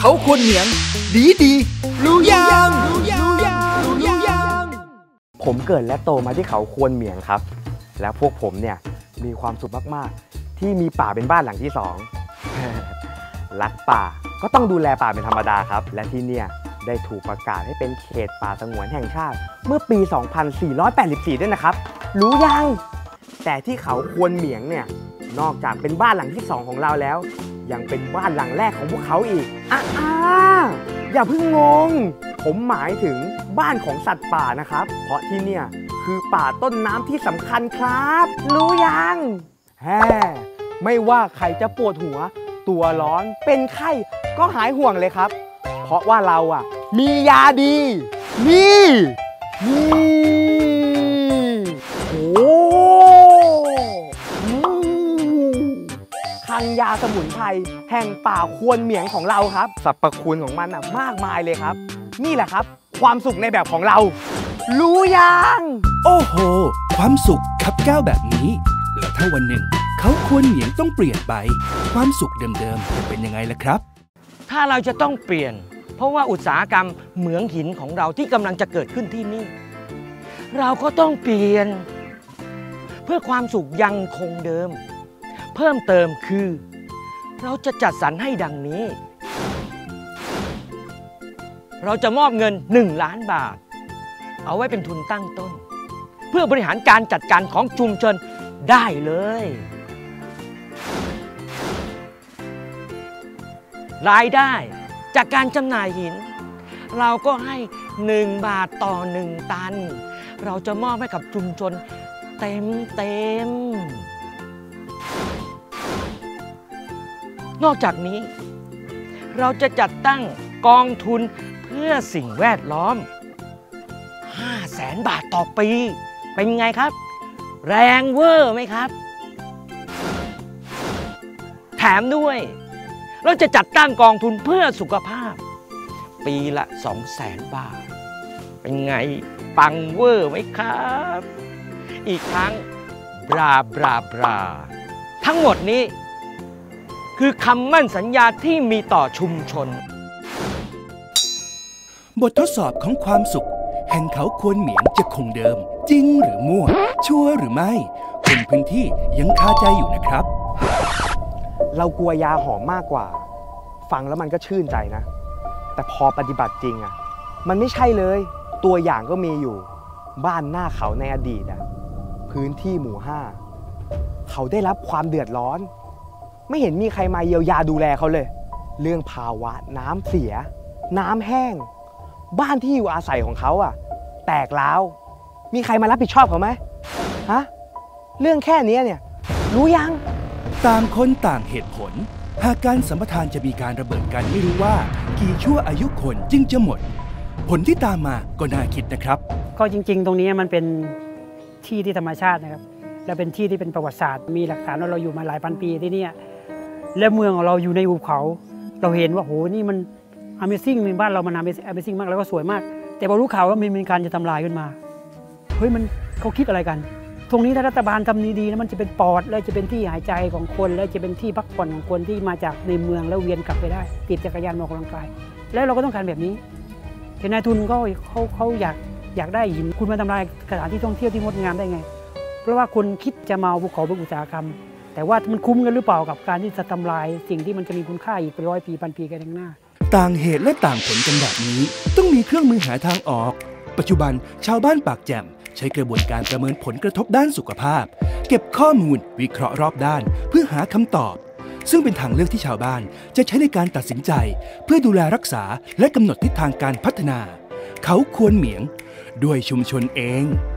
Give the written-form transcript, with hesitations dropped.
เขาควรเหนียงดีรู้ยังผมเกิดและโตมาที่เขาควรเหมียงครับแล้วพวกผมเนี่ยมีความสุขมากๆที่มีป่าเป็นบ้านหลังที่2 รักป่าก็ต้องดูแลป่าเป็นธรรมดาครับและที่เนี่ยได้ถูกประกาศให้เป็นเขตป่าสงวนแห่งชาติเมื่อปี 2484 ด้วยนะครับรู้ยังแต่ที่เขาควรเหมียงเนี่ยนอกจากเป็นบ้านหลังที่2ของเราแล้วยังเป็นบ้านหลังแรกของพวกเขาอีกอย่าเพิ่งงงผมหมายถึงบ้านของสัตว์ป่านะครับเพราะที่เนี่ยคือป่าต้นน้ำที่สำคัญครับรู้ยังไม่ว่าใครจะปวดหัวตัวร้อนเป็นไข้ก็หายห่วงเลยครับเพราะว่าเรามียาดีนี่โอ้คังยาสมุนไพรแห่งป่าควรเหมียงของเราครับสรรพคุณของมันมากมายเลยครับนี่แหละครับความสุขในแบบของเรารู้ยังโอ้โหความสุขขับก้าวแบบนี้แล้วถ้าวันหนึ่งเขาควรเหมียงต้องเปลี่ยนไปความสุขเดิมๆจะเป็นยังไงล่ะครับถ้าเราจะต้องเปลี่ยนเพราะว่าอุตสาหกรรมเหมืองหินของเราที่กำลังจะเกิดขึ้นที่นี่เราก็ต้องเปลี่ยนเพื่อความสุขยังคงเดิมเพิ่มเติมคือเราจะจัดสรรให้ดังนี้เราจะมอบเงิน1 ล้านบาทเอาไว้เป็นทุนตั้งต้นเพื่อบริหารการจัดการของชุมชนได้เลยรายได้จากการจำหน่ายหินเราก็ให้1 บาทต่อ1 ตันเราจะมอบให้กับชุมชนเต็มนอกจากนี้เราจะจัดตั้งกองทุนเพื่อสิ่งแวดล้อม500,000 บาทต่อปีเป็นไงครับแรงเวอร์ไหมครับแถมด้วยเราจะจัดตั้งกองทุนเพื่อสุขภาพปีละ200,000 บาทเป็นไงปังเวอร์ไหมครับอีกทั้งบราทั้งหมดนี้คือคำมั่นสัญญาที่มีต่อชุมชนบททดสอบของความสุขแห่งเขาควรเหมียงจะคงเดิมจริงหรือมั่วชัวร์หรือไม่คนพื้นที่ยังคาใจอยู่นะครับเรากลัวยาหอมมากกว่าฟังแล้วมันก็ชื่นใจนะแต่พอปฏิบัติจริงมันไม่ใช่เลยตัวอย่างก็มีอยู่บ้านหน้าเขาในอดีตพื้นที่หมู่ 5เขาได้รับความเดือดร้อนไม่เห็นมีใครมาเยียวยาดูแลเขาเลยเรื่องภาวะน้ำเสียน้ำแห้งบ้านที่อยู่อาศัยของเขาแตกร้าวมีใครมารับผิดชอบเขาไหมเรื่องแค่นี้เนี่ยรู้ยังต่างคนต่างเหตุผลหากการสัมปทานจะมีการระเบิดกันไม่รู้ว่ากี่ชั่วอายุคนจึงจะหมดผลที่ตามมาก็น่าคิดนะครับก็จริงๆตรงนี้มันเป็นที่ที่ธรรมชาตินะครับและเป็นที่ที่เป็นประวัติศาสตร์มีหลักฐานว่าเราอยู่มาหลายพันปีที่นี่และเมืองของเราอยู่ในหุบเขาเราเห็นว่าโหนี่มัน Amazing ในบ้านเรามัน Amazing มากแล้วก็สวยมากแต่พอรู้ข่าวว่ามีการจะทำลายขึ้นมาเฮ้ยมันเขาคิดอะไรกันตรงนี้ถ้ารัฐบาลทำดีๆนะมันจะเป็นปอดและจะเป็นที่หายใจของคนและจะเป็นที่พักผ่อนของคนที่มาจากในเมืองแล้วเวียนกลับไปได้ติดจักรยานมาออกกำลังกายแล้วเราก็ต้องการแบบนี้แต่นายทุนก็เขาอยากได้หินคุณมาทำลายสถานที่ท่องเที่ยวที่งดงามได้ไงเพราะว่าคนคิดจะมาภูเขาเป็นอุตสาหกรรมแต่ว่ามันคุ้มกันหรือเปล่ากับการที่จะทำลายสิ่งที่มันจะมีคุณค่าอีกเป็น100 ปี1,000 ปีกันข้างหน้าต่างเหตุและต่างผลกันแบบนี้ต้องมีเครื่องมือหาทางออกปัจจุบันชาวบ้านปากแจ่มใช้กระบวนการประเมินผลกระทบด้านสุขภาพเก็บข้อมูลวิเคราะห์รอบด้านเพื่อหาคำตอบซึ่งเป็นทางเลือกที่ชาวบ้านจะใช้ในการตัดสินใจเพื่อดูแลรักษาและกำหนดทิศทางการพัฒนาเขาควรเหมียงด้วยชุมชนเอง